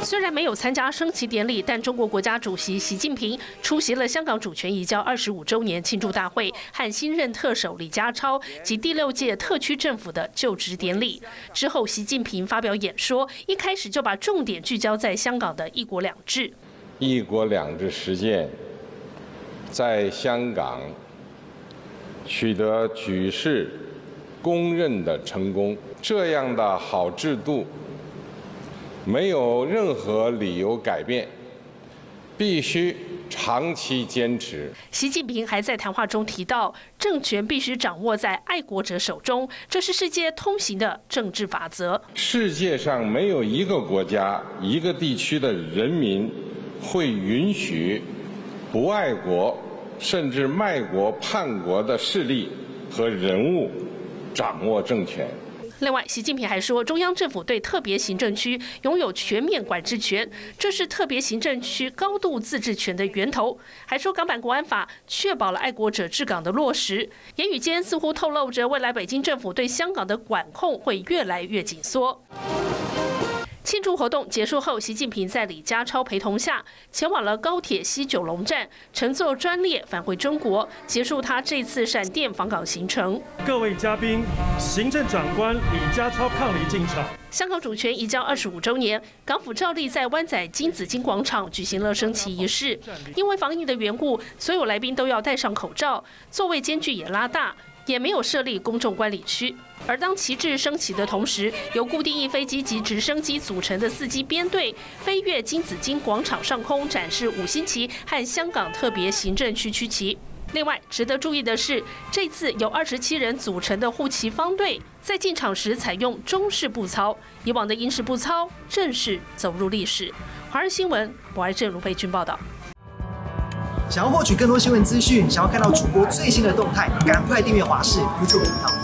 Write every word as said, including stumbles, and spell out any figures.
虽然没有参加升旗典礼，但中国国家主席习近平出席了香港主权移交二十五周年庆祝大会和新任特首李家超及第六届特区政府的就职典礼。之后，习近平发表演说，一开始就把重点聚焦在香港的一国两制。 一国两制实践在香港取得举世公认的成功，这样的好制度没有任何理由改变，必须长期坚持。 习近平还在谈话中提到，政权必须掌握在爱国者手中，这是世界通行的政治法则。 世界上没有一个国家、一个地区的人民会允许不爱国甚至卖国叛国的势力和人物掌握政权。 另外，习近平还说，中央政府对特别行政区拥有全面管制权，这是特别行政区高度自治权的源头。还说，港版国安法确保了爱国者治港的落实。言语间似乎透露着，未来北京政府对香港的管控会越来越紧缩。庆祝活动结束后，习近平在李家超陪同下前往了高铁西九龙站，乘坐专列返回中国，结束他这次闪电访港行程。 各位嘉宾，行政长官李家超伉俪进场。 香港主权移交二十五周年，港府照例在湾仔金紫荆广场举行了升旗仪式。因为防疫的缘故，所有来宾都要戴上口罩，座位间距也拉大，也没有设立公众观礼区。而当旗帜升起的同时，由固定翼飞机及直升机组成的四机编队飞越金紫荆广场上空，展示五星旗和香港特别行政区区旗。另外，值得注意的是，这次由二十七人组成的护旗方队在进场时采用中式步操，以往的英式步操正式走入历史。华人新闻，博爱正卢佩君报道。 想要获取更多新闻资讯，想要看到主播最新的动态，赶快订阅华视 YouTube 频道。